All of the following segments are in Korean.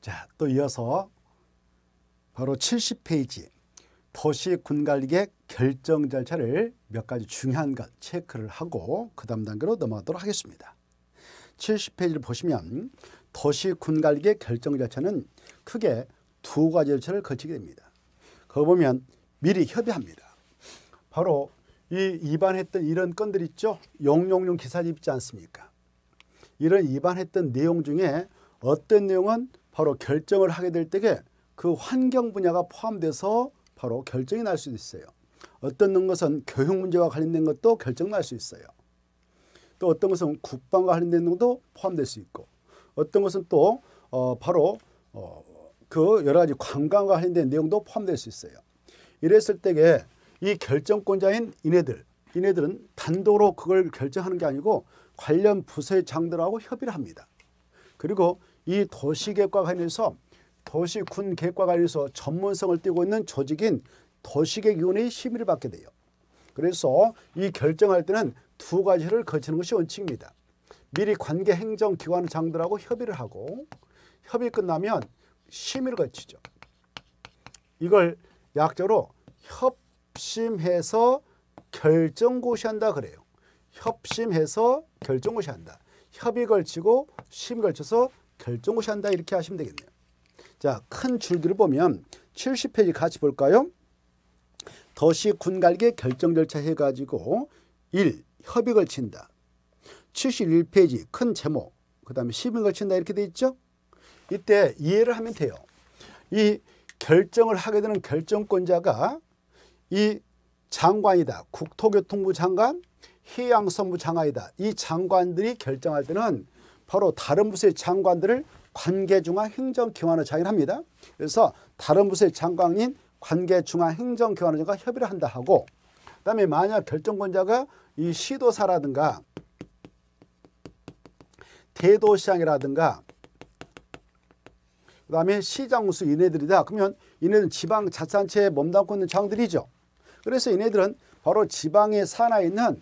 자, 또 이어서 바로 70페이지 도시군관리계획 결정 절차를 몇 가지 중요한 것 체크를 하고 그 다음 단계로 넘어가도록 하겠습니다. 70페이지를 보시면 도시군관리계획 결정 절차는 크게 두 가지 절차를 거치게 됩니다. 거기 보면 미리 협의합니다. 바로 이 위반했던 이런 건들 있죠. 용용용 기사집 있지 않습니까? 이런 위반했던 내용 중에 어떤 내용은 바로 결정을 하게 될 때에 그 환경 분야가 포함돼서 바로 결정이 날 수도 있어요. 어떤 것은 교육 문제와 관련된 것도 결정 날 수 있어요. 또 어떤 것은 국방과 관련된 것도 포함될 수 있고 어떤 것은 또 바로 그 여러 가지 관광과 관련된 내용도 포함될 수 있어요. 이랬을 때에 이 결정권자인 이네들은 단독으로 그걸 결정하는 게 아니고 관련 부서의 장들하고 협의를 합니다. 그리고 이 도시계획과 관련해서 도시군 계획과 관련해서 전문성을 띠고 있는 조직인 도시계획위원회의 심의를 받게 돼요. 그래서 이 결정할 때는 두 가지를 거치는 것이 원칙입니다. 미리 관계 행정기관 장들하고 협의를 하고 협의 끝나면 심의를 거치죠. 이걸 약자로 협심해서 결정고시한다 그래요. 협심해서 결정고시한다. 협의 걸치고 심의 걸쳐서 결정고시한다 이렇게 하시면 되겠네요. 자, 큰 줄기를 보면 70페이지 같이 볼까요? 도시군관리계획 결정 절차 해가지고 1. 협의 걸친다. 71페이지 큰 제목 그 다음에 심의 걸친다 이렇게 돼 있죠. 이때 이해를 하면 돼요. 이 결정을 하게 되는 결정권자가 이 장관이다. 국토교통부 장관, 해양선부 장관이다. 이 장관들이 결정할 때는 바로 다른 부서의 장관들을 관계중앙행정기관으로 자기합니다. 그래서 다른 부서의 장관인 관계중앙행정기관과 협의를 한다 하고 그다음에 만약 결정권자가 이 시도사라든가 대도시장이라든가 그다음에 시장수 이네들이다. 그러면 이네들은 지방자치단체에 몸담고 있는 장들이죠. 그래서 이네들은 바로 지방의 산하에 있는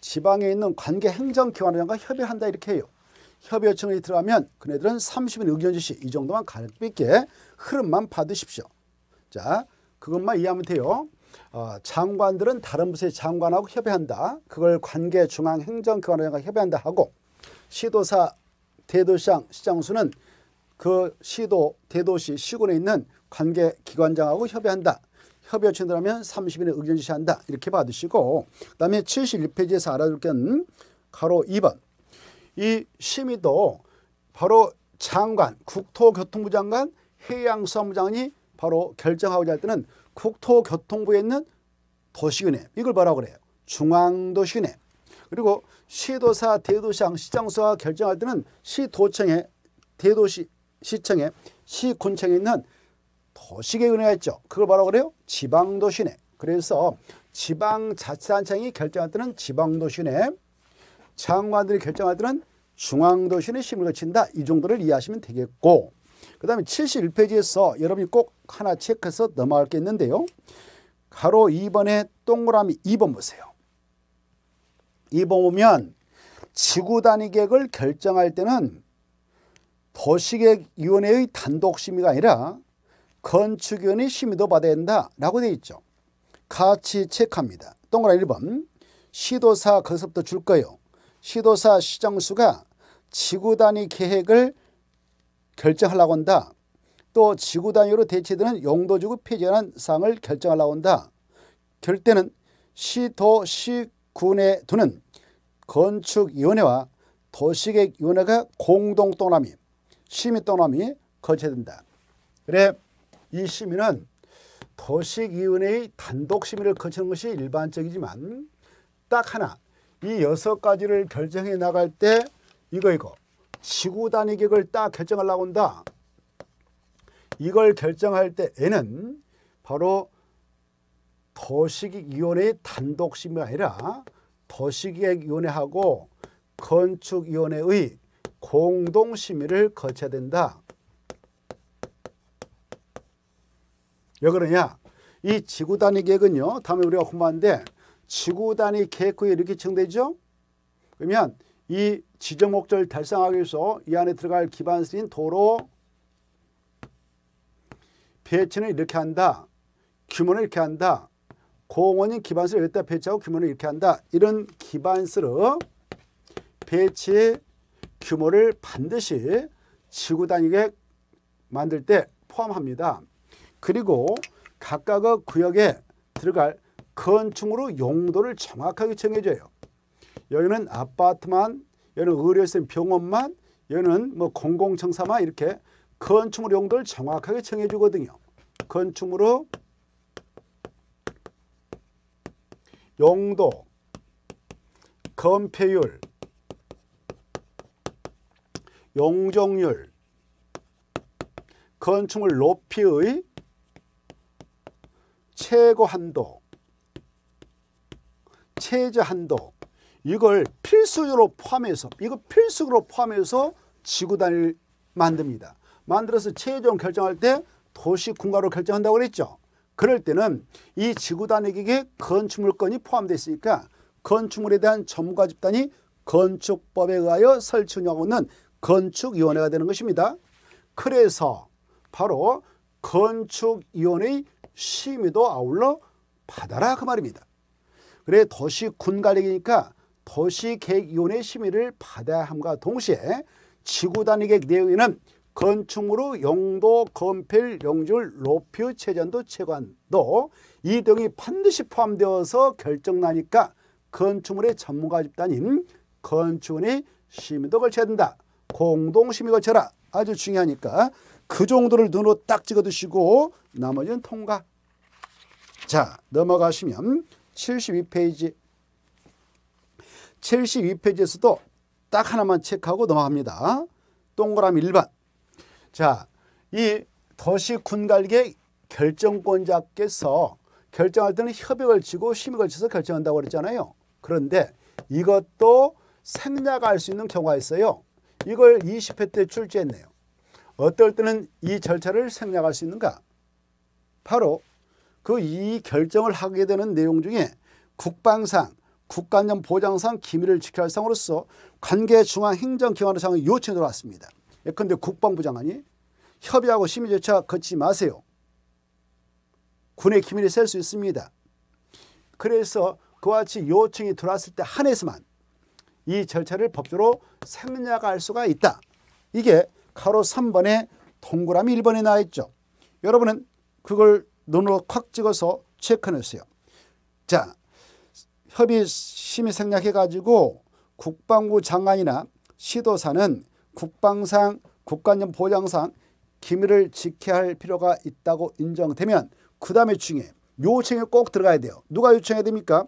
관계행정기관과 협의한다 이렇게 해요. 협의 요청이 들어가면 그네들은 30인 의견 지시 이 정도만 가볍게 있게 흐름만 받으십시오. 자, 그것만 이해하면 돼요. 장관들은 다른 부서의 장관하고 협의한다. 그걸 관계중앙행정기관과 협의한다 하고 시도사, 대도시장, 시장수는 그 시도, 대도시, 시군에 있는 관계기관장하고 협의한다. 협의 요청이 들어가면 30인의 의견 지시한다. 이렇게 받으시고 그 다음에 71페이지에서 알아둘 건 가로 2번. 이 심의도 바로 장관, 국토교통부 장관, 해양수산부 장관이 바로 결정하고자 할 때는 국토교통부에 있는 도시위원회, 이걸 뭐라고 그래요? 중앙도시위원회. 그리고 시도사, 대도시장, 시장수가 결정할 때는 시도청에, 대도시, 시청에, 시군청에 있는 도시계획위원회가 있죠. 그걸 뭐라고 그래요? 지방도시위원회. 그래서 지방자치단체장이 결정할 때는 지방도시위원회, 장관들이 결정할 때는 중앙도시위원회 심의를 거친다. 이 정도를 이해하시면 되겠고 그 다음에 71페이지에서 여러분이 꼭 하나 체크해서 넘어갈 게 있는데요. 가로 2번에 동그라미 2번 보세요. 2번 보면 지구단위 계획을 결정할 때는 도시계획위원회의 단독심의가 아니라 건축위원회 심의도 받아야 된다라고 되어 있죠. 같이 체크합니다. 동그라미 1번 시도사 거기서부터 줄 거예요. 시도사 시장수가 지구단위 계획을 결정하려고 한다. 또 지구단위로 대체되는 용도지구 폐지하는 사항을 결정하려고 한다. 그럴 때는 시도, 시군에 두는 건축위원회와 도시계획위원회가 공동 동남이, 심의 동남이 거쳐야 된다. 그래 이 심의는 도시위원회의 단독 심의를 거치는 것이 일반적이지만 딱 하나 이 6가지를 결정해 나갈 때 이거 지구단위 계획을 딱 결정하려고 한다. 이걸 결정할 때에는 바로 도시계획위원회의 단독 심의가 아니라 도시계획위원회하고 건축위원회의 공동 심의를 거쳐야 된다. 왜 그러냐? 이 지구단위 계획은요. 다음에 우리가 공부하는데 지구단위 계획구에 이렇게 정되죠. 그러면 이 지정 목적을 달성하기 위해서 이 안에 들어갈 기반시설인 도로, 배치는 이렇게 한다. 규모는 이렇게 한다. 공원인 기반서를 여기다 배치하고 규모는 이렇게 한다. 이런 기반서로 배치 규모를 반드시 지구 단위 계획 만들 때 포함합니다. 그리고 각각의 구역에 들어갈 건축물의 용도를 정확하게 정해줘요. 여기는 아파트만, 여기는 의료시설 병원만, 여기는 뭐 공공청사만 이렇게 건축물 용도를 정확하게 정해주거든요. 건축물의 용도, 건폐율, 용적률, 건축물 높이의 최고 한도, 최저 한도, 이걸 필수적으로 포함해서 지구 단위를 만듭니다. 만들어서 최종 결정할 때 도시 군가로 결정한다고 그랬죠. 그럴 때는 이 지구 단위 기계에 건축물건이 포함되어 있으니까 건축물에 대한 전문가 집단이 건축법에 의하여 설치 운영하고 있는 건축위원회가 되는 것입니다. 그래서 바로 건축위원회의 심의도 아울러 받아라 그 말입니다. 그래 도시군관리계니까 도시계획위원회 심의를 받아야 함과 동시에 지구단위계획 내용에는 건축물의 용도, 건폐율, 용적률, 높이, 최저한도, 최고한도 이 등이 반드시 포함되어서 결정나니까 건축물의 전문가 집단인 건축원의 심의도 걸쳐야 된다. 공동심의 걸쳐라. 아주 중요하니까 그 정도를 눈으로 딱 찍어두시고 나머지는 통과. 자, 넘어가시면 72페이지. 72페이지에서도 딱 하나만 체크하고 넘어갑니다. 동그라미 1번. 자, 이 도시군관리계획 결정권자께서 결정할 때는 협약을 지고 심의를 걸쳐서 결정한다고 그랬잖아요. 그런데 이것도 생략할 수 있는 경우가 있어요. 이걸 20회 때 출제했네요. 어떨 때는 이 절차를 생략할 수 있는가? 바로 그 이 결정을 하게 되는 내용 중에 국방상, 국가안전 보장상 기밀을 지켜야 할 상으로서 관계 중앙 행정기관의 요청이 들어왔습니다. 예컨대 국방부 장관이 협의하고 심의 절차 거치지 마세요. 군의 기밀이 셀 수 있습니다. 그래서 그와 같이 요청이 들어왔을 때 한해서만 이 절차를 법적으로 생략할 수가 있다. 이게 가로 3번에 동그라미 1번에 나와 있죠. 여러분은 그걸 눈으로 콱 찍어서 체크해놓으세요. 자, 협의 심의 생략해가지고 국방부 장관이나 시도사는 국방상, 국가안전 보장상 기밀을 지켜야 할 필요가 있다고 인정되면 그 다음에 중에 요청이 꼭 들어가야 돼요. 누가 요청해야 됩니까?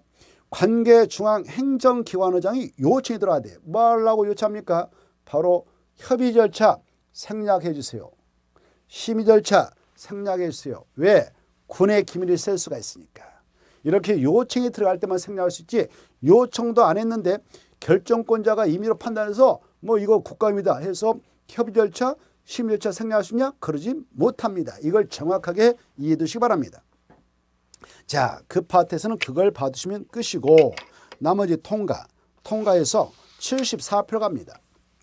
관계중앙행정기관의장이 요청이 들어가야 돼요. 뭐 하려고 요청합니까? 바로 협의 절차 생략해 주세요. 심의 절차 생략해 주세요. 왜? 군의 기밀이 셀 수가 있으니까. 이렇게 요청이 들어갈 때만 생략할 수 있지 요청도 안 했는데 결정권자가 임의로 판단해서 뭐 이거 국감이다 해서 협의 절차, 심의 절차 생략할 수 있냐? 그러지 못합니다. 이걸 정확하게 이해해 두시기 바랍니다. 자, 그 파트에서는 그걸 봐두시면 끝이고 나머지 통과해서 74표 갑니다.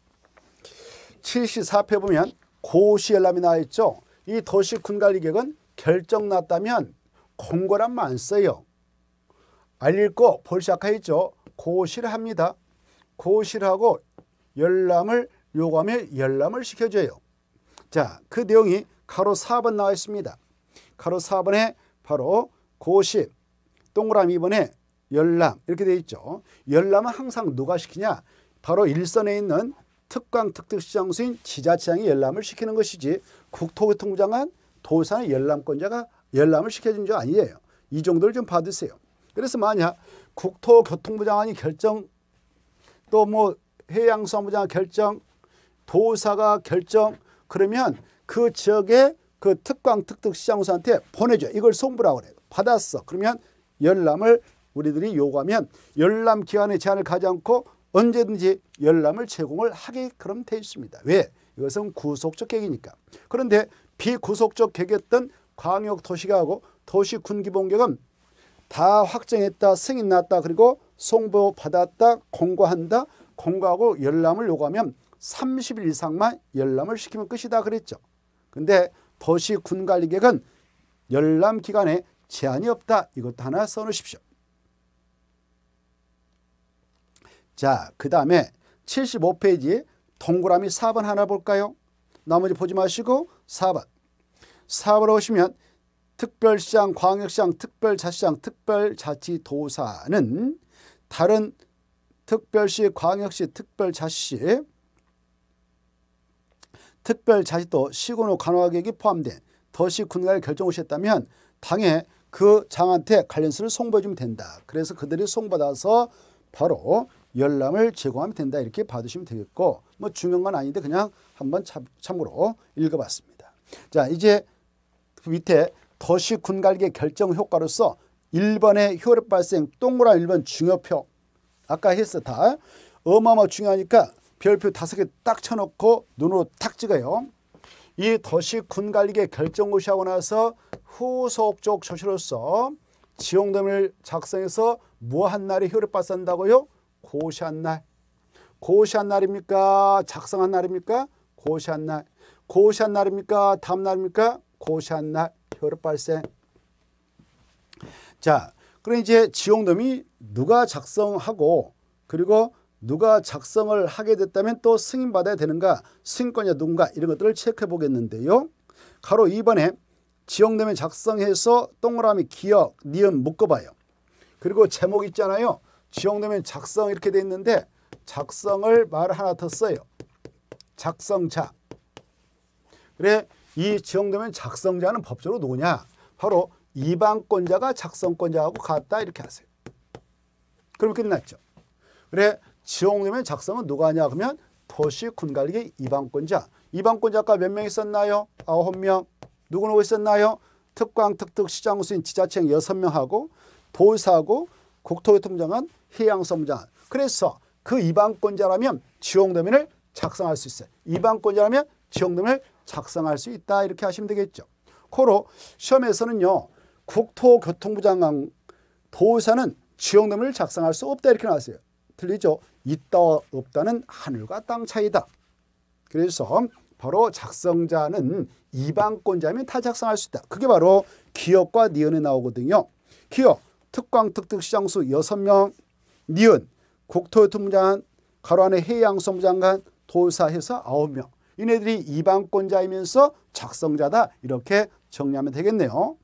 74표 보면 고시열람이 나와 있죠. 이 도시군관리계획은 결정 났다면 공고란만 안 써요. 알릴 거 볼 시작하겠죠. 고시를 합니다. 고시를 하고 열람을 요구하면 열람을 시켜줘요. 자, 그 내용이 가로 4번 나와 있습니다. 가로 4번에 바로 고시, 동그라미 2번에 열람 이렇게 되어 있죠. 열람은 항상 누가 시키냐? 바로 일선에 있는 특광 특특시장소인 지자체장이 열람을 시키는 것이지 국토교통부 장관, 도사는 열람권자가 열람을 시켜준 줄 아니에요. 이 정도를 좀 받으세요. 그래서 만약 국토교통부 장관이 결정, 또 뭐 해양수산부 장관 결정, 도사가 결정, 그러면 그 지역의 그 특광 특특시장소한테 보내줘. 이걸 송부라고 그래요. 받았어. 그러면 열람을 우리들이 요구하면 열람 기간의 제한을 가지 않고 언제든지 열람을 제공을 하게끔 되어 있습니다. 왜? 이것은 구속적 계획이니까. 그런데 비구속적 계획이었던 광역도시계획하고 도시군기본계획은 다 확정했다, 승인 났다, 그리고 송부 받았다, 공고한다, 공고하고 열람을 요구하면 30일 이상만 열람을 시키면 끝이다 그랬죠. 근데 도시군관리계획은 열람 기간에 제한이 없다. 이것도 하나 써놓으십시오. 자, 그 다음에 75페이지 동그라미 4번 하나 볼까요? 나머지 보지 마시고 4번. 4번 오시면 특별시장, 광역시장, 특별자치시장, 특별자치도사는 다른 특별시, 광역시, 특별자치시, 특별자치도, 시군구 간호계획이 포함된 더시 군가를 결정하셨다면 당에 그 장한테 관련서를 송부해 주면 된다. 그래서 그들이 송받아서 바로 열람을 제공하면 된다. 이렇게 봐두시면 되겠고, 뭐 중요한 건 아닌데 그냥 한번 참고로 읽어봤습니다. 자, 이제 그 밑에 더시 군갈개 결정 효과로서 1번의 효력 발생 동그라미 1번 중요표 아까 했어 다 어마어마 중요하니까 별표 5개 딱 쳐놓고 눈으로 탁 찍어요. 이 더시 군갈개 결정고시하고 나서 후속적 조치로서 지용도면을 작성해서 뭐 한 날이 효력 발생한다고요? 고시한 날. 고시한 날입니까? 작성한 날입니까? 고시한 날. 고시한 날입니까? 다음 날입니까? 고시한 날 효력 발생. 자, 그럼 이제 지용도면이 누가 작성하고 그리고 누가 작성을 하게 됐다면 또 승인받아야 되는가, 승인권자 누군가, 이런 것들을 체크해 보겠는데요. 가로 2번에 지용도면 작성해서 동그라미 기억, 니은 묶어봐요. 그리고 제목 있잖아요. 지용도면 작성 이렇게 돼 있는데 작성을 말 하나 더 써요. 작성자. 그래, 이 지용도면 작성자는 법적으로 누구냐? 바로 이방권자가 작성권자하고 같다, 이렇게 하세요. 그럼 끝났죠. 그래, 지용도면 작성은 누가 하냐 그러면 도시 군관리계 이방권자. 이방권자 아까 몇 명 있었나요? 9명. 누구 있었나요? 특광, 특특, 시장수인, 지자체장 6명하고 도의사하고 국토교통장관, 해양성장. 그래서 그 이방권자라면 지용도면을 작성할 수 있어요. 이방권자라면 지용도면을 작성할 수 있다, 이렇게 하시면 되겠죠. 코로 시험에서는요, 국토교통부 장관, 도의사는 지용도면을 작성할 수 없다, 이렇게 나왔어요. 틀리죠? 있다와 없다는 하늘과 땅 차이다. 그래서 바로 작성자는 이방권자면 다 작성할 수 있다. 그게 바로 기억과 니은에 나오거든요. 기억, 특광, 특특, 시장수 6명, 니은, 국토교통부 장관, 가로 안에 해양성부 장관, 도의사 해서 9명. 이네들이 이방권자이면서 작성자다, 이렇게 정리하면 되겠네요.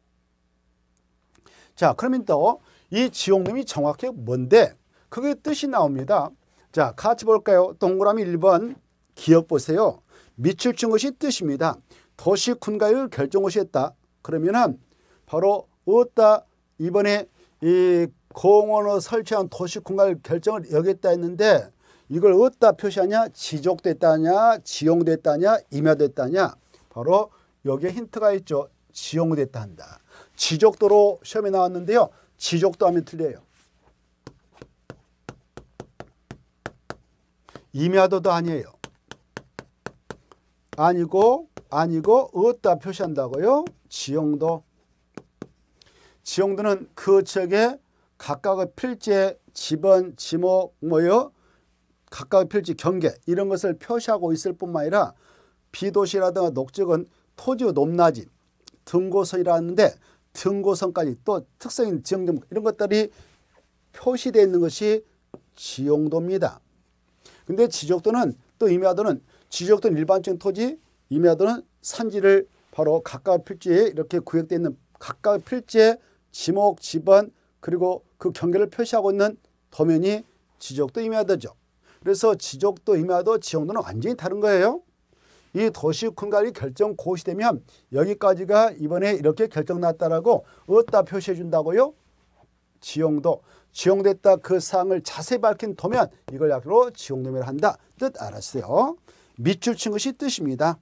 자, 그러면 또 이 지용도면이 정확히 뭔데? 그게 뜻이 나옵니다. 자, 같이 볼까요? 동그라미 1번 기억 보세요. 밑줄 친 것이 뜻입니다. 도시 군가를 결정하셨다. 그러면은 바로 어디다 이번에 이 공원을 설치한 도시 군가를 결정을 여겼다 했는데 이걸 어디다 표시하냐? 지적됐다냐, 지용됐다냐, 임야됐다냐. 바로 여기에 힌트가 있죠. 지용됐다 한다. 지적도로 시험에 나왔는데요. 지적도 하면 틀려요. 임야도도 아니에요. 아니고 어디다 표시한다고요? 지용도. 지용도는 그 지역에 각각의 필지, 지번, 지목, 뭐요? 각각의 필지, 경계 이런 것을 표시하고 있을 뿐만 아니라 비도시라든가 녹지역은 토지의 높낮이, 등고선이라는데 등고선까지 또 특성인 지형점 이런 것들이 표시되어 있는 것이 지용도입니다. 근데 지적도는 또 임야도는 지적도는 일반적인 토지, 임야도는 산지를 바로 각각 필지에 이렇게 구역되어 있는 각각 필지에 지목, 지번 그리고 그 경계를 표시하고 있는 도면이 지적도 임야도죠. 그래서 지적도, 임야도, 지용도는 완전히 다른 거예요. 이 도시군관리 결정 고시되면 여기까지가 이번에 이렇게 결정 났다라고 어디다 표시해 준다고요? 지용도. 지용됐다 그 사항을 자세히 밝힌 도면 이걸 약으로 지용도면을 한다. 뜻 알았어요. 밑줄 친 것이 뜻입니다.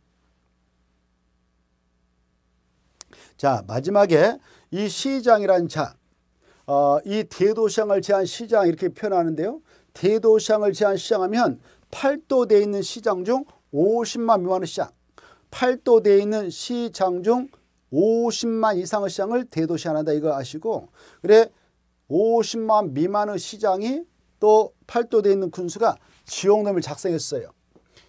자, 마지막에 이 시장이란 자, 이 대도시장을 제한 시장 이렇게 표현하는데요. 대도시장을 제한 시장하면 8도되어 있는 시장 중 50만 미만의 시장, 8도되어 있는 시장 중 50만 이상의 시장을 대도시한다, 이거 아시고, 그래 50만 미만의 시장이 또 8도되어 있는 군수가 지용도면을 작성했어요.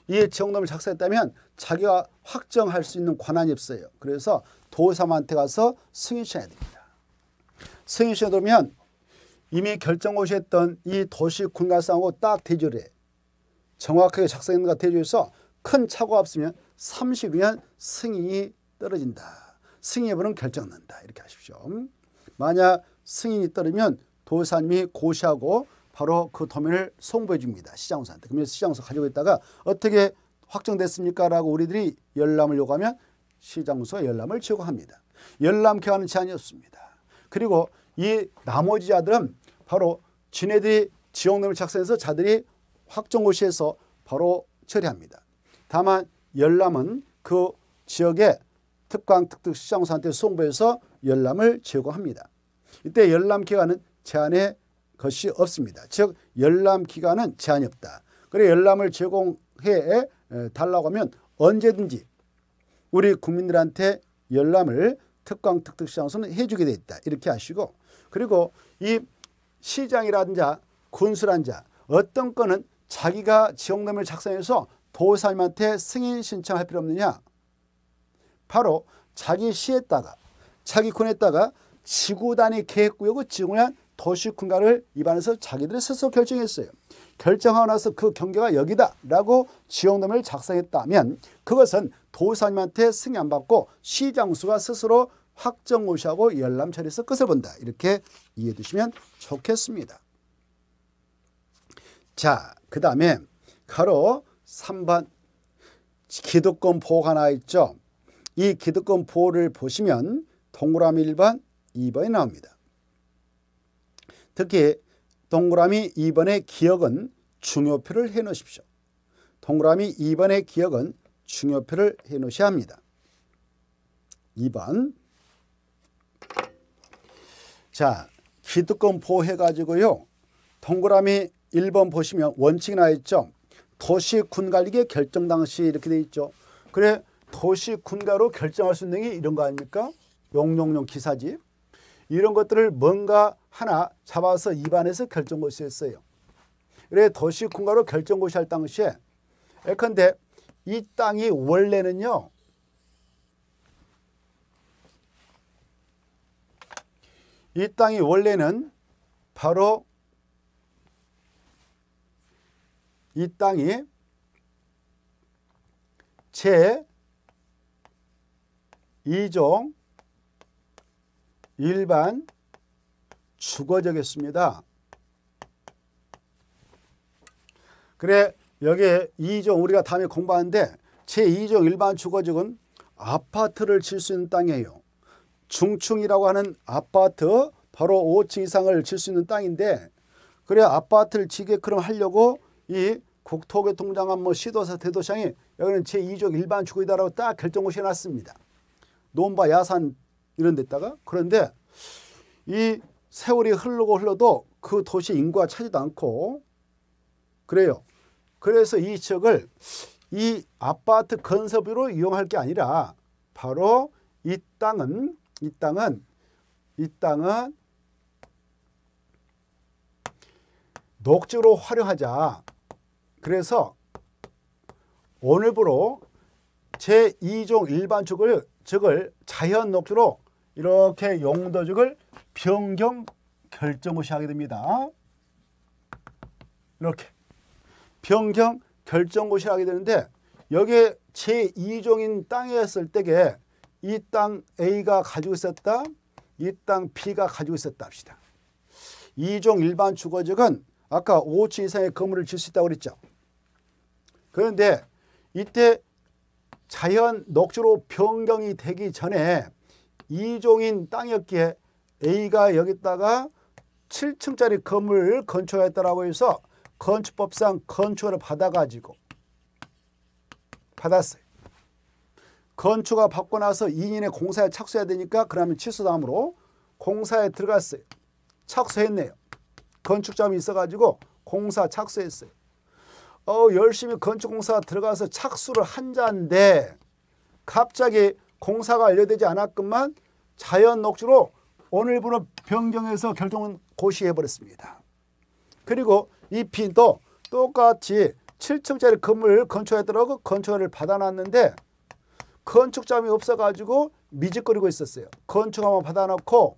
이 지역론을 작성했다면 자기가 확정할 수 있는 권한이 없어요. 그래서 도사한테 가서 승인 신청해야 됩니다. 승인 신청하면 이미 결정고시했던 이 도시 군갈상하고 딱 대조를 해. 정확하게 작성했는가 대조해서 큰 착오가 없으면 30년 승인이 떨어진다. 승인 여부는 결정난다. 이렇게 하십시오. 만약 승인이 떨어지면 도사님이 고시하고 바로 그 도면을 송부해 줍니다. 시장소한테. 그러면 시장소 가지고 있다가 어떻게 확정됐습니까? 라고 우리들이 열람을 요구하면 시장소가 열람을 제공합니다. 열람 기간은 제한이 없습니다. 그리고 이 나머지 자들은 바로 지네들이 지역론을 작성해서 자들이 확정고시에서 바로 처리합니다. 다만 열람은 그 지역의 특강 특특 시장소한테 송부해서 열람을 제공합니다. 이때 열람 기간은 제한의 것이 없습니다. 즉 열람 기간은 제한이 없다. 그래 열람을 제공해 달라고 하면 언제든지 우리 국민들한테 열람을 특강 특특 시장소는 해주게 돼 있다. 이렇게 하시고 그리고 이 시장이라든지 군수라든지 어떤 건은 자기가 지역론을 작성해서 도사님한테 승인 신청할 필요 없느냐. 바로 자기 시에다가 자기 군에다가 지구 단위 계획구역의 지구란 도시군가를 입안해서 자기들이 스스로 결정했어요. 결정하고 나서 그 경계가 여기다라고 지역론을 작성했다면 그것은 도사님한테 승인 안 받고 시장수가 스스로 확정고시하고 열람 처리해서 끝을 본다. 이렇게 이해해 두시면 좋겠습니다. 자, 그 다음에 가로 3번 기득권 보호가 나와 있죠. 이 기득권 보호를 보시면 동그라미 1번, 2번이 나옵니다. 특히 동그라미 2번의 기억은 중요표를 해 놓으십시오. 동그라미 2번의 기억은 중요표를 해 놓으셔야 합니다. 2번. 자, 기득권 보호해가지고요. 동그라미 1번 보시면 원칙이 나와 있죠. 도시 군관리계 결정 당시 이렇게 돼 있죠. 그래 도시 군가로 결정할 수 있는 게 이런 거 아닙니까? 용용용 기사지. 이런 것들을 뭔가 하나 잡아서 입안에서 결정고시 했어요. 그래 도시 군가로 결정고시 할 당시에 예컨대 이 땅이 원래는요. 이 땅이 원래는 바로 이 땅이 제2종 일반 주거지였습니다. 그래 여기 2종 우리가 다음에 공부하는데 제2종 일반 주거지역은 아파트를 질 수 있는 땅이에요. 중층이라고 하는 아파트 바로 5층 이상을 질 수 있는 땅인데 그래 아파트를 지게끔 하려고 이 국토교통장관 뭐 시도사 대도시장이 여기는 제2종 일반 주거지다라고 딱 결정고시 해놨습니다. 논바 야산 이런 데다가 그런데 이 세월이 흘러도 그 도시 인구가 차지도 않고 그래요. 그래서 이 지역을 이 아파트 건설비로 이용할 게 아니라 바로 이 땅은 녹지로 활용하자. 그래서 오늘부로 제2종 일반 주거를 자연 녹지로 이렇게 용도주를 변경 결정고시 하게 됩니다. 이렇게 변경 결정고시 하게 되는데 여기에 제2종인 땅이었을 때에 이 땅 A가 가지고 있었다. 이 땅 B가 가지고 있었다 합시다. 2종 일반 주거지역은 아까 5층 이상의 건물을 질 수 있다고 그랬죠. 그런데 이때 자연 녹지로 변경이 되기 전에 2종인 땅이었기에 A가 여기다가 7층짜리 건물을 건축했다라고 해서 건축법상 건축을 받았어요. 건축을 받고 나서 2년에 공사에 착수해야 되니까 그러면 취소다음으로 공사에 들어갔어요. 착수했네요. 건축점이 있어가지고 공사 착수했어요. 열심히 건축공사가 들어가서 착수를 한 자인데 갑자기 공사가 완료되지 않았건만 자연 녹지로 오늘부로 변경해서 결정은 고시해버렸습니다. 그리고 이 B도 똑같이 7층짜리 건물 건축하더라고 건축을 받아놨는데 건축자금이 없어가지고 미직거리고 있었어요. 건축하면 받아놓고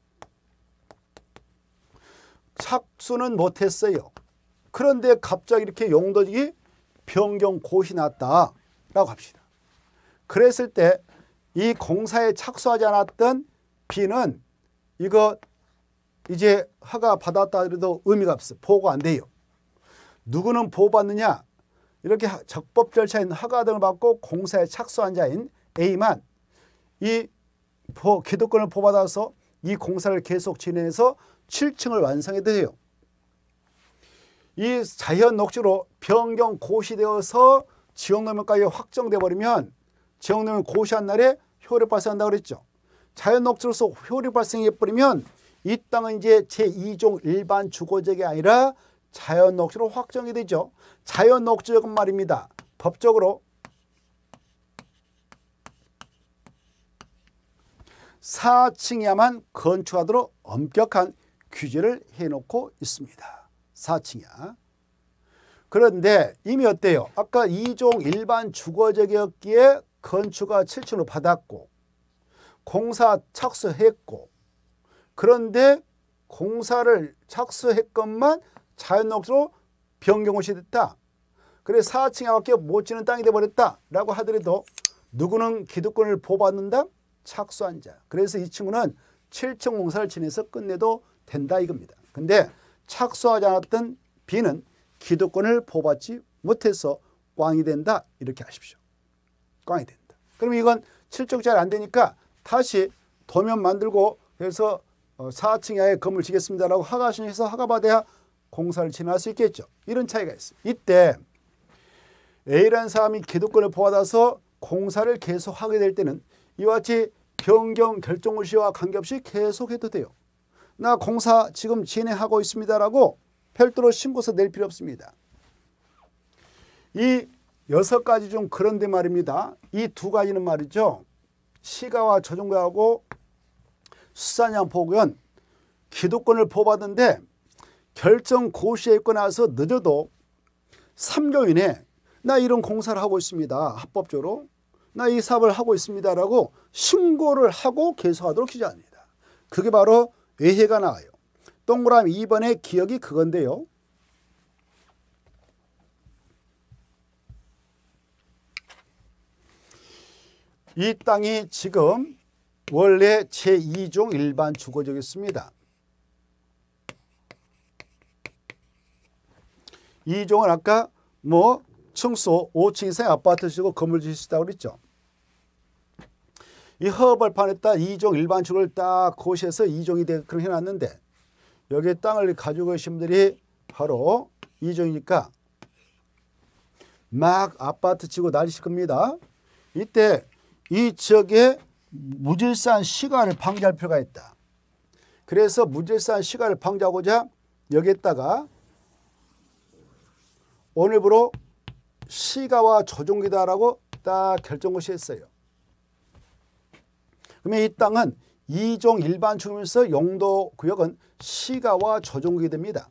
착수는 못했어요. 그런데 갑자기 이렇게 용도직이 변경 고시 났다라고 합시다. 그랬을 때 이 공사에 착수하지 않았던 B는 이거 이제 허가 받았다 해도 의미가 없어. 보고가 안 돼요. 누구는 보호받느냐? 이렇게 적법 절차인 허가 등을 받고 공사에 착수한 자인 A만 이 기득권을 보호받아서 이 공사를 계속 진행해서 7층을 완성해야 돼요. 이 자연 녹지로 변경 고시되어서 지역노면까지 확정돼 버리면 지역노면 고시한 날에 효력 발생한다고 그랬죠. 자연 녹지로서 효력 발생해 버리면 이 땅은 이제 제2종 일반 주거지역이 아니라 자연 녹지로 확정이 되죠. 자연 녹지역은 말입니다. 법적으로 4층이야만 건축하도록 엄격한 규제를 해놓고 있습니다. 4층이야. 그런데 이미 어때요? 아까 2종 일반 주거지역이었기에 건축가 7층으로 받았고 공사 착수했고 그런데 공사를 착수했건만 자연녹지로 변경고시 됐다. 그래서 4층에 못 지는 땅이 돼버렸다라고 하더라도 누구는 기득권을 보호받는다? 착수한 자. 그래서 이 친구는 7층 공사를 진행해서 끝내도 된다 이겁니다. 근데 착수하지 않았던 B는 기득권을 보호받지 못해서 꽝이 된다. 이렇게 하십시오. 꽝이 된다. 그럼 이건 7층짜리 안 되니까 다시 도면 만들고 그래서 4층에 건물 지겠습니다라고 허가 신청해서 허가받아야 공사를 진행할 수 있겠죠. 이런 차이가 있어요. 이때 A라는 사람이 기득권을 보호받아서 공사를 계속하게 될 때는 이와 같이 변경 결정을 시와 관계없이 계속해도 돼요. 나 공사 지금 진행하고 있습니다라고 별도로 신고서 낼 필요 없습니다. 이 6가지 중 그런데 말입니다. 이 2가지는 말이죠. 시가와 조정구역하고 수산양 보호구역은 기득권을 보호받는데 결정 고시에 있고 나서 늦어도 3개월 이내 나 이런 공사를 하고 있습니다. 합법적으로. 나 이 사업을 하고 있습니다라고 신고를 하고 계속하도록 규제합니다. 그게 바로 외해가 나와요. 동그라미 2번의 기억이 그건데요. 이 땅이 지금 원래 제2종 일반 주거지역이었습니다. 2종은 아까 뭐 층수 5층 이상의 아파트 지고 건물 지을 수 있다고 그랬죠. 이 허벌판에다 2종 일반 주거를 딱 고시해서 2종이 되게 그렇게 해놨는데 여기에 땅을 가지고 계신 분들이 바로 2종이니까 막 아파트 지고 난리칠 겁니다. 이때 이 지역에 무질서한 시가를 방지할 필요가 있다. 그래서 무질서한 시가를 방지하고자 여기에다가 오늘부로 시가와 조정기다라고 딱 결정고시 했어요. 그러면 이 땅은 2종 일반 주거면서 용도 구역은 시가와 조정구역이 됩니다.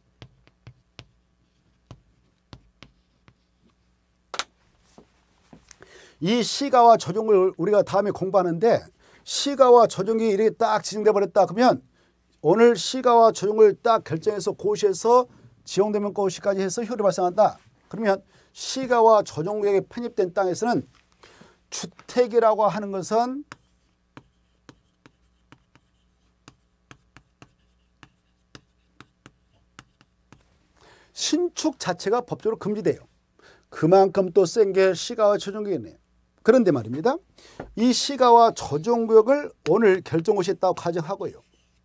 이 시가와 조정구역을 우리가 다음에 공부하는데 시가와 조정구역이 이렇게 딱 지정돼 버렸다 그러면 오늘 시가와 조정구역을 딱 결정해서 고시해서 지정되면 고시까지 해서 효력이 발생한다. 그러면 시가와 조정구역에 편입된 땅에서는 주택이라고 하는 것은 신축 자체가 법적으로 금지돼요. 그만큼 또 센 게 시가와 조정구역이네요. 그런데 말입니다. 이 시가와 조정구역을 오늘 결정고시했다고 가정하고요.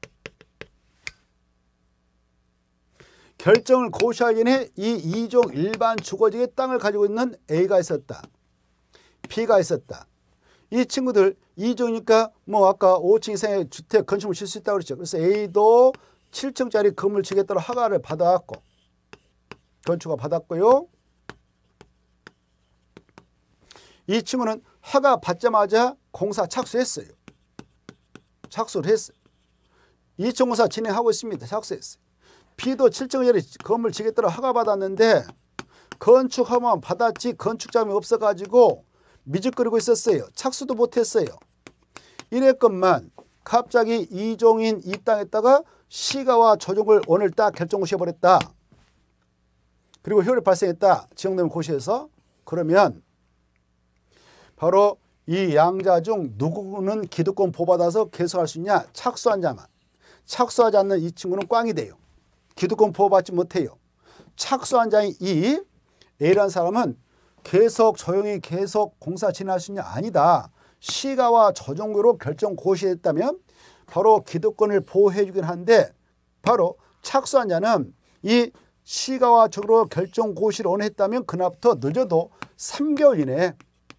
결정을 고시하기 전에 이 2종 일반 주거지역의 땅을 가지고 있는 A가 있었다. B가 있었다. 이 친구들 2종이니까 뭐 아까 5층 이상의 주택 건축물 질 수 있다고 그랬죠. 그래서 A도 7층짜리 건물 지겠다고 허가를 받아왔고 건축가 받았고요. 이 친구는 허가 받자마자 공사 착수했어요. 착수를 했어요. 2층 공사 진행하고 있습니다. 착수했어요. B도 7층짜리 건물 지겠다고 허가 받았는데 건축 허가만 받았지 건축 자금이 없어가지고 미적거리고 있었어요. 착수도 못했어요. 이랬건만 갑자기 이종인 이 땅에다가 시가와 조정을 오늘 딱 결정고시해버렸다. 그리고 효율이 발생했다. 지정되면 고시에서. 그러면 바로 이 양자 중 누구는 기득권 보호받아서 계속할 수 있냐? 착수한 자만. 착수하지 않는 이 친구는 꽝이 돼요. 기득권 보호받지 못해요. 착수한 자인 이 A라는 사람은 계속 조용히 계속 공사 진행할 수 있냐? 아니다. 시가와 조정으로 결정 고시했다면 바로 기득권을 보호해 주긴 한데 바로 착수한 자는 이 시가와 조정으로 결정 고시를 원했다면 그날부터 늦어도 3개월 이내에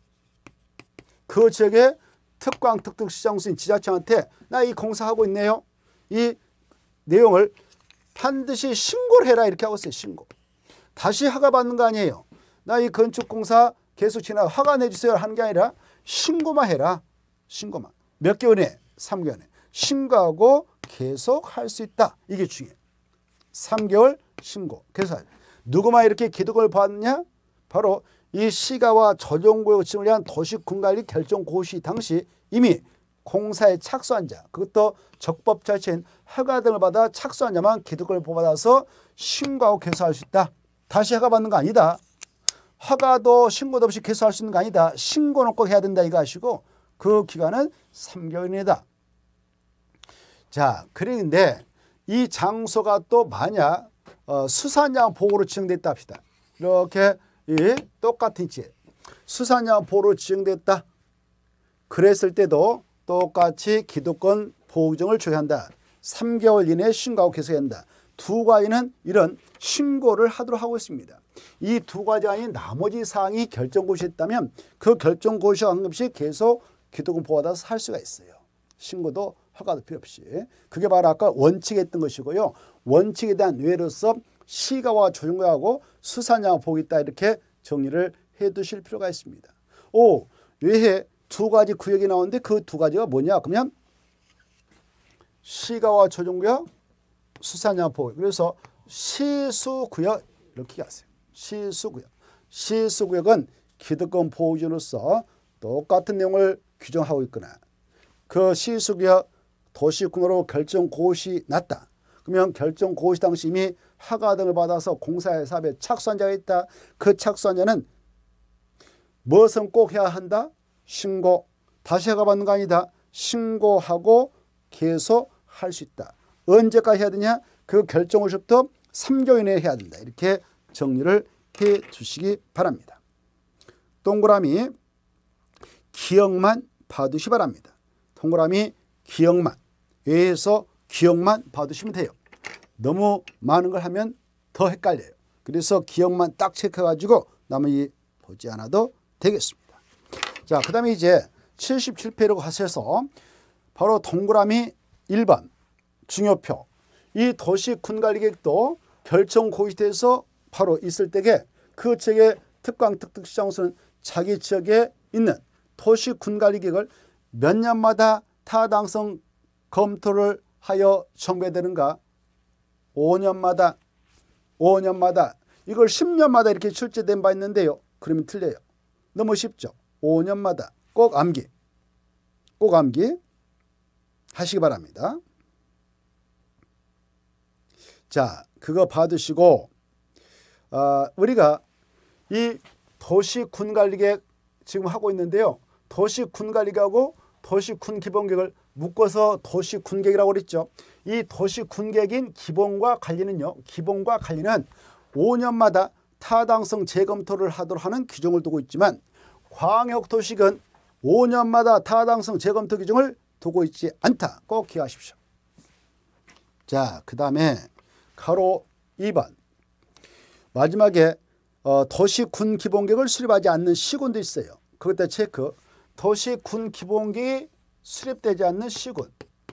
그 지역의 특광 특특 시장수인 지자체한테 나 이 공사하고 있네요. 이 내용을 반드시 신고를 해라 이렇게 하고 있어요. 신고. 다시 허가 받는 거 아니에요. 나 이 건축공사 계속 지나 허가 내주세요 하는 게 아니라 신고만 해라. 신고만. 몇 개월 내에? 3개월 내에. 신고하고 계속 할 수 있다. 이게 중요해요. 3개월 신고. 계속 할. 누구만 이렇게 기득권을 받느냐? 바로 이 시가와 조정구역 지정을 위한 도시군관리 결정 고시 당시 이미 공사에 착수한 자, 그것도 적법 자체인 허가 등을 받아 착수한 자만 기득권을 보호받아서 신고하고 개소할 수 있다. 다시 허가 받는 거 아니다. 허가도 신고도 없이 개소할 수 있는 거 아니다. 신고는 꼭 해야 된다 이거 아시고 그 기간은 3개월 이내다. 자, 그런데 이 장소가 또 만약 수산양 보호로 지정됐다 합시다. 이렇게 이 똑같은 위치에 수산양 보호로 지정됐다. 그랬을 때도 똑같이 기득권 보호 규정을 적용한다. 3개월 이내에 신고하고 개소한다. 두 가지는 이런 신고를 하도록 하고 있습니다. 이 두 가지 아닌 나머지 사항이 결정고시했다면 그 결정고시와 상관없이 계속 기득권 보호받아서 할 수가 있어요. 신고도 허가도 필요 없이. 그게 바로 아까 원칙에 했던 것이고요. 원칙에 대한 외로서 시가와 조정구역하고 수산양 보호가 있다 이렇게 정리를 해 두실 필요가 있습니다. 외에 두 가지 구역이 나오는데 그 두 가지가 뭐냐? 그러면 시가와 조정구역, 수산양 보호. 그래서 시수구역 이렇게 하세요. 시수구역. 시수구역은 기득권 보호 기준으로서 똑같은 내용을 규정하고 있거나 그 시수구역 도시군으로 결정 고시 났다. 그러면 결정 고시 당시 이미 허가 등을 받아서 공사의 사업에 착수한 자가 있다. 그 착수한 자는 무엇은 꼭 해야 한다? 신고. 다시 허가 받는 거 아니다. 신고하고 계속 할 수 있다. 언제까지 해야 되냐? 그 결정으로부터 3개월 이내에 해야 된다. 이렇게 정리를 해 주시기 바랍니다. 동그라미 기억만 봐두시 바랍니다. 동그라미 기억만. 외에서 기억만 봐두시면 돼요. 너무 많은 걸 하면 더 헷갈려요. 그래서 기억만 딱 체크해가지고 나머지 보지 않아도 되겠습니다. 자, 그 다음에 이제 77페이지로 가셔서 바로 동그라미 1번 중요표. 이 도시군관리계획도 결정 고시돼서 바로 있을 때에 그 지역의 특광 특특 시장소는 자기 지역에 있는 도시군관리계획을 몇 년마다 타당성 검토를 하여 정배되는가? 5년마다. 5년마다. 이걸 10년마다 이렇게 출제된 바 있는데요. 그러면 틀려요. 너무 쉽죠. 5년마다. 꼭 암기. 꼭 암기 하시기 바랍니다. 자, 그거 받으시고 우리가 이 도시군관리계획 지금 하고 있는데요. 도시군관리계획하고 도시군기본계획을 묶어서 도시군계획이라고 그랬죠. 이 도시군계획인 기본과 관리는요. 기본과 관리는 5년마다 타당성 재검토를 하도록 하는 규정을 두고 있지만 광역도시는 5년마다 타당성 재검토 규정을 두고 있지 않다. 꼭 기억하십시오. 자, 그 다음에 가로 2번 마지막에 도시군기본계획을 수립하지 않는 시군도 있어요. 그것도 체크. 도시군기본계획이 수립되지 않는 시군.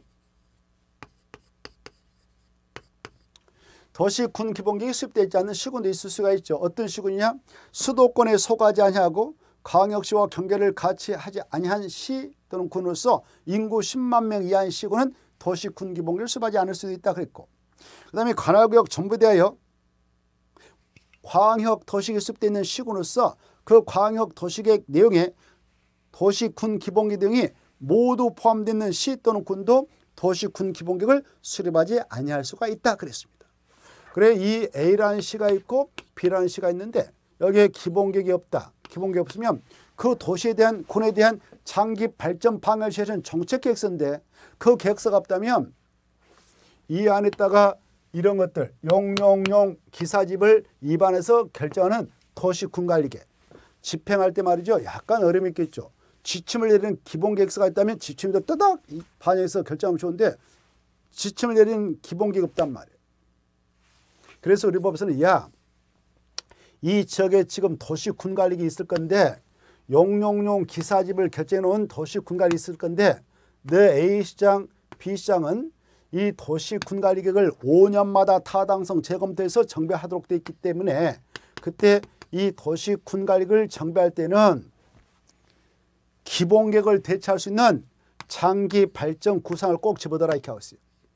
도시군기본계획이 수립되지 않는 시군도 있을 수가 있죠. 어떤 시군이냐? 수도권에 속하지 아니하고 광역시와 경계를 같이 하지 아니한 시 또는 군으로서 인구 10만 명 이하의 시군은 도시군기본계획을 수립하지 않을 수도 있다 그랬고, 그 다음에 관할구역 전부 대하여 광역 도시 기습되어 있는 시군으로서 그 광역 도시계획 내용에 도시군 기본계획 등이 모두 포함되어 있는 시 또는 군도 도시군 기본계획을 수립하지 아니할 수가 있다 그랬습니다. 그래 이 A라는 시가 있고 B라는 시가 있는데 여기에 기본계획이 없다. 기본계획이 없으면 그 도시에 대한 군에 대한 장기 발전 방향을 제시하는 정책계획서인데 그 계획서가 없다면 이 안에다가 이런 것들 용용용 기사집을 입안해서 결정하는 도시군관리계획 집행할 때 말이죠. 약간 어려움이 있겠죠. 지침을 내리는 기본계획서가 있다면 지침도 떠닥 반영해서 결정하면 좋은데 지침을 내리는 기본계획이 없단 말이에요. 그래서 우리 법에서는 이 지역에 지금 도시군관리계획이 있을 건데 용용용 기사집을 결정해 놓은 도시군관리 있을 건데 내 A시장, B시장은 이 도시군관리계획을 5년마다 타당성 재검토해서 정비하도록 되어 있기 때문에 그때 이 도시군관리계획을 정비할 때는 기본계획을 대체할 수 있는 장기 발전 구상을 꼭 집어넣어라 이렇게 하고 있어요.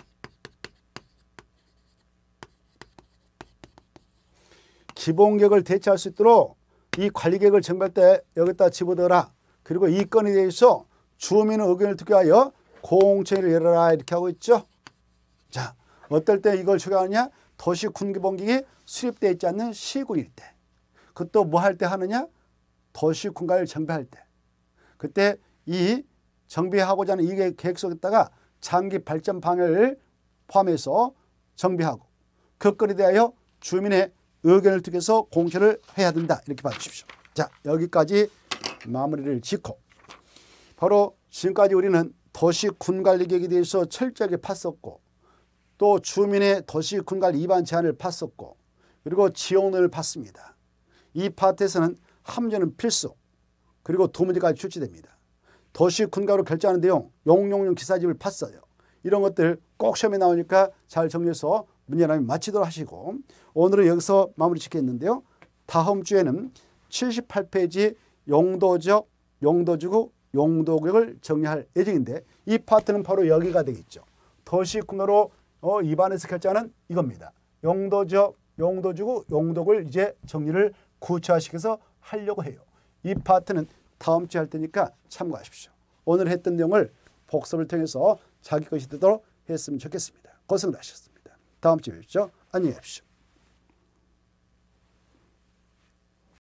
기본계획을 대체할 수 있도록 이 관리계획을 정비할 때 여기다 집어넣어라. 그리고 이 건에 대해서 주민의 의견을 듣기 위하여 공청회를 열어라 이렇게 하고 있죠. 자, 어떨 때 이걸 적용하느냐? 도시군기본계획이 수립되어 있지 않는 시군일 때. 그것도 뭐 할 때 하느냐? 도시군관리를 정비할 때. 그때 이 정비하고자 하는 이 계획 속에다가 장기 발전 방향을 포함해서 정비하고 그 건에 대하여 주민의 의견을 듣기 위해서 공청회를 해야 된다. 이렇게 봐주십시오. 자, 여기까지 마무리를 짓고 바로 지금까지 우리는 도시군관리계획에 대해서 철저하게 팠었고 또 주민의 도시군관리 위반 제한을 팠었고 그리고 지원을 받습니다. 이 파트에서는 함정은 필수 그리고 두 문제까지 출제됩니다. 도시군관으로 결정하는 내용 용용용 기사집을 팠어요. 이런 것들 꼭 시험에 나오니까 잘 정리해서 문제라면 마치도록 하시고 오늘은 여기서 마무리 짓겠는데요. 다음 주에는 78페이지 용도지역, 용도지구, 용도구역을 정리할 예정인데 이 파트는 바로 여기가 되겠죠. 도시군으로 입안에서 결정하는 이겁니다. 용도지역, 용도지구, 용도구를 이제 정리를 구체화시켜서 하려고 해요. 이 파트는 다음 주에 할 테니까 참고하십시오. 오늘 했던 내용을 복습을 통해서 자기 것이 되도록 했으면 좋겠습니다. 고생을 하셨습니다. 다음 주에 뵙죠. 안녕히 계십시오.